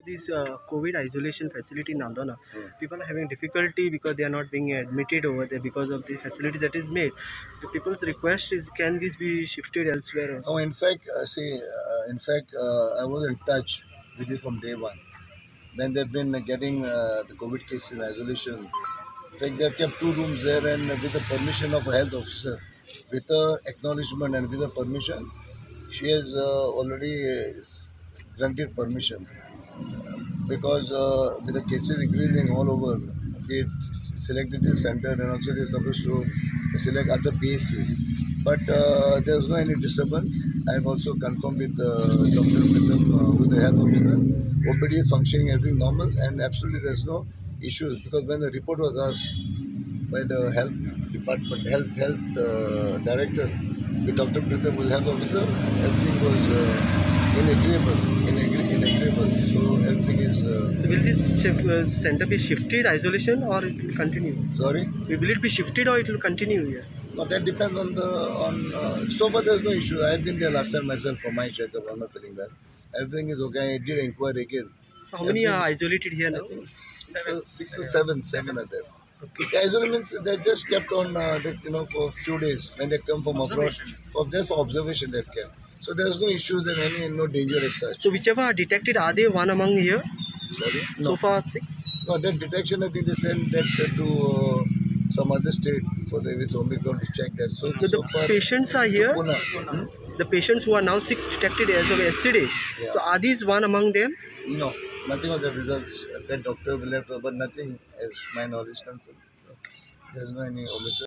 This COVID isolation facility in Nandana, people are having difficulty because they are not being admitted over there because of the facility that is made. The people's request is, can this be shifted elsewhere? Oh, in fact, I was in touch with it from day one. When they've been getting the COVID case in isolation, in fact, they've kept 2 rooms there, and with the permission of a health officer, with her acknowledgement and with her permission, she has already granted permission. Because with the cases increasing all over, they selected this center, and also they're supposed to select other PSCs. But there's no any disturbance. I've also confirmed with Dr. Pritham, with the health officer. OPD is functioning, everything normal, and absolutely there's no issues. Because when the report was asked by the health department, health director, with Dr. Pritham, who is health officer, everything was inagreeable. So everything is. So will this center be shifted isolation or it will continue? Sorry. Will it be shifted or it will continue here? No, that depends on so far there's no issue. I've been there last time myself for my checkup. I'm not feeling well. Everything is okay. I did inquire again. So how many are isolated here now? I think six or seven are there. Okay. The isolation means they're just kept on for a few days when they come from abroad. For observation they've kept. So there's no issues and no danger as such. So whichever are detected, are they one among here? Sorry? No. So far 6? No, that detection I think they sent that to some other state for the Omicron to check that. So the far, patients are here. The patients who are now 6 detected as of yesterday. Yeah. So are these one among them? No, nothing of the results. That doctor will have, but nothing as my knowledge concerned. There's no any Omicron.